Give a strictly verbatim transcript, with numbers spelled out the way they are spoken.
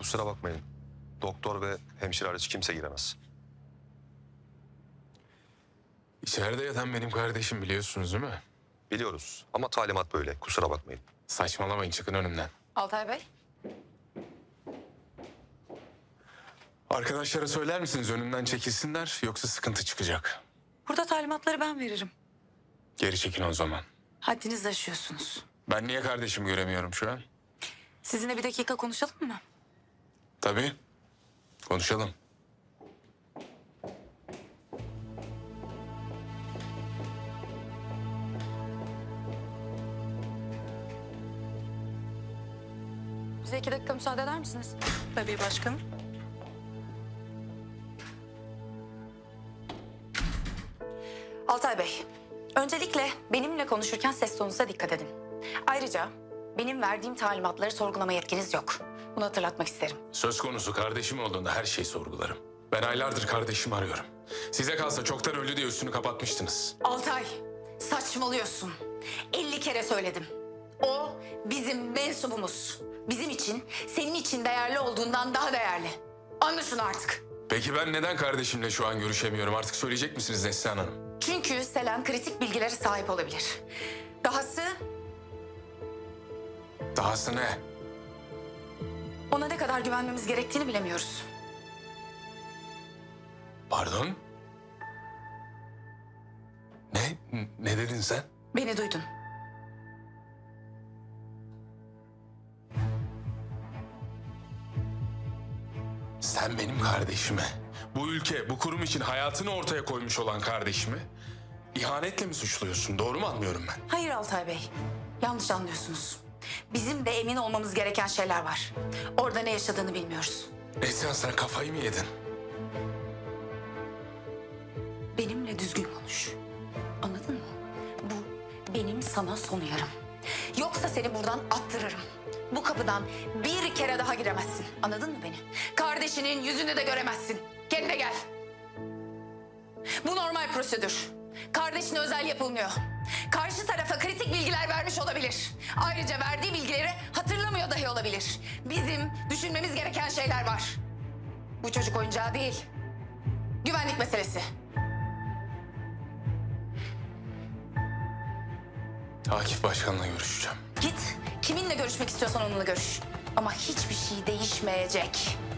kusura bakmayın. Doktor ve hemşire hariç kimse giremez. İçeride yatan benim kardeşim, biliyorsunuz değil mi? Biliyoruz ama talimat böyle. Kusura bakmayın. Saçmalamayın, çıkın önümden. Altay Bey. Arkadaşlara söyler misiniz önümden çekilsinler, yoksa sıkıntı çıkacak. Burada talimatları ben veririm. Geri çekin o zaman. Haddinizi aşıyorsunuz. Ben niye kardeşimi göremiyorum şu an? Sizinle bir dakika konuşalım mı? Tabii. Konuşalım. Bize iki dakika müsaade eder misiniz? Tabii başkanım. Altay Bey, öncelikle benimle konuşurken ses tonunuza dikkat edin. Ayrıca benim verdiğim talimatları sorgulama yetkiniz yok. Bunu hatırlatmak isterim. Söz konusu kardeşim olduğunda her şeyi sorgularım. Ben aylardır kardeşimi arıyorum. Size kalsa çoktan öldü diye üstünü kapatmıştınız. Altay, saçmalıyorsun. elli kere söyledim. O bizim mensubumuz. Bizim için, senin için değerli olduğundan daha değerli. Anla şunu artık. Peki ben neden kardeşimle şu an görüşemiyorum? Artık söyleyecek misiniz Neslihan Hanım? Çünkü Selen kritik bilgilere sahip olabilir. Dahası Dahası ne? ona ne kadar güvenmemiz gerektiğini bilemiyoruz. Pardon? Ne? N- Ne dedin sen? Beni duydun. Sen benim kardeşime, bu ülke, bu kurum için hayatını ortaya koymuş olan kardeşimi ihanetle mi suçluyorsun? Doğru mu anlıyorum ben? Hayır Altay Bey, yanlış anlıyorsunuz. Bizim de emin olmamız gereken şeyler var. Orada ne yaşadığını bilmiyoruz. Neslihan, sen kafayı mı yedin? Benimle düzgün konuş. Anladın mı? Bu benim sana son uyarım. Yoksa seni buradan attırırım. Bu kapıdan bir kere daha giremezsin. Anladın mı beni? Kardeşinin yüzünü de göremezsin. Kendine gel. Bu normal prosedür. Kardeşine özel yapılmıyor. Karşı tarafa kritik bilgiler vermiş olabilir. Ayrıca verdiği bilgileri hatırlamıyor dahi olabilir. Bizim düşünmemiz gereken şeyler var. Bu çocuk oyuncağı değil. Güvenlik meselesi. Akif Başkan'la görüşeceğim. Git, kiminle görüşmek istiyorsan onunla görüş. Ama hiçbir şey değişmeyecek.